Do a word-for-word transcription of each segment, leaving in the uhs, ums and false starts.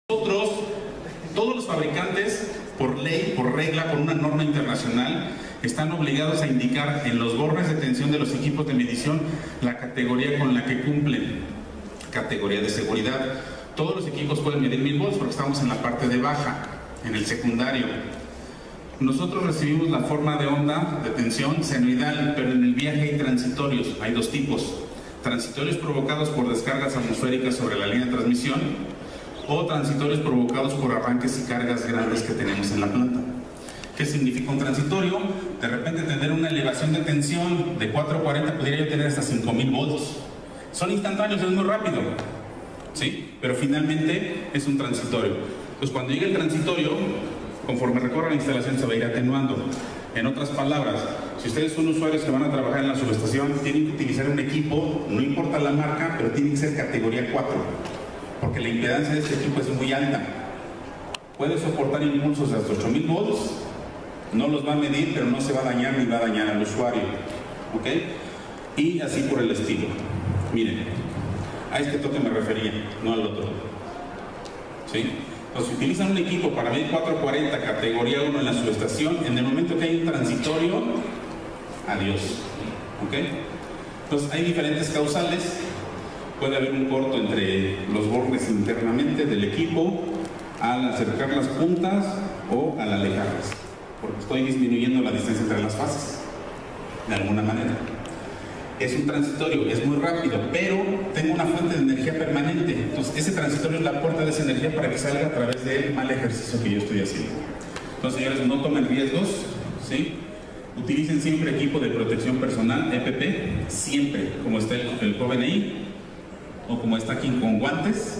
Nosotros, todos los fabricantes, por ley, por regla, por una norma internacional, están obligados a indicar en los bornes de tensión de los equipos de medición la categoría con la que cumplen, categoría de seguridad. Todos los equipos pueden medir mil volts porque estamos en la parte de baja, en el secundario. Nosotros recibimos la forma de onda de tensión senoidal, pero en el viaje hay transitorios, hay dos tipos. Transitorios provocados por descargas atmosféricas sobre la línea de transmisión o transitorios provocados por arranques y cargas grandes que tenemos en la planta. ¿Qué significa un transitorio? De repente tener una elevación de tensión de cuatro cuarenta, podría yo tener hasta cinco mil volts. Son instantáneos, es muy rápido, ¿sí? Pero finalmente es un transitorio. Pues cuando llegue el transitorio, conforme recorra la instalación se va a ir atenuando. En otras palabras, si ustedes son usuarios que van a trabajar en la subestación, tienen que utilizar un equipo, no importa la marca, pero tiene que ser categoría cuatro, porque la impedancia de este equipo es muy alta. Puede soportar impulsos de hasta ocho mil volts, no los va a medir, pero no se va a dañar ni va a dañar al usuario, ¿ok? Y así por el estilo. Miren, a este toque me refería, no al otro, ¿sí? Entonces, si utilizan un equipo para medir cuatro cuarenta categoría uno en la subestación, en el momento que hay un transitorio, adiós, ¿ok? Entonces hay diferentes causales. Puede haber un corto entre los bordes internamente del equipo al acercar las puntas o al alejarlas, porque estoy disminuyendo la distancia entre las fases de alguna manera. Es un transitorio, es muy rápido, pero tengo una fuente de energía permanente. Entonces ese transitorio es la puerta de esa energía para que salga a través del mal ejercicio que yo estoy haciendo. Entonces, señores, no tomen riesgos, ¿sí? Utilicen siempre equipo de protección personal, E P P, siempre, como está el, el joven ahí, o como está aquí con guantes,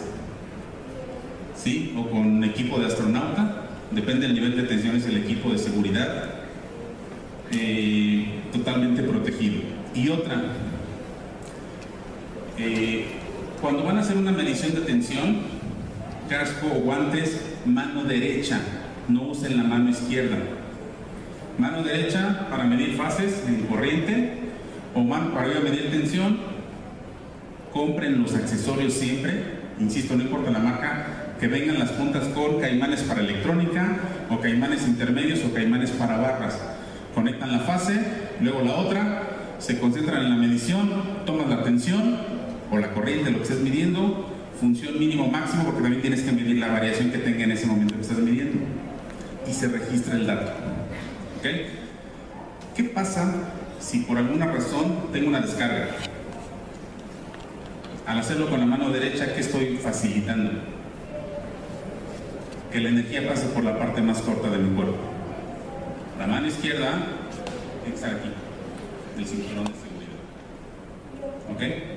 ¿sí? O con equipo de astronauta, depende del nivel de tensión, es el equipo de seguridad, eh, totalmente protegido. Y otra, eh, cuando van a hacer una medición de tensión, casco o guantes, mano derecha, no usen la mano izquierda. Mano derecha para medir fases en corriente, o mano para ir a medir tensión. Compren los accesorios siempre, insisto, no importa la marca, que vengan las puntas con caimanes para electrónica, o caimanes intermedios, o caimanes para barras. Conectan la fase, luego la otra, se concentran en la medición, toman la tensión, o la corriente, lo que estés midiendo, función mínimo máximo, porque también tienes que medir la variación que tenga en ese momento que estás midiendo, y se registra el dato. ¿Ok? ¿Qué pasa si por alguna razón tengo una descarga? Al hacerlo con la mano derecha, ¿qué estoy facilitando? Que la energía pase por la parte más corta de mi cuerpo. La mano izquierda tiene que estar aquí, el cinturón de seguridad. ¿Ok?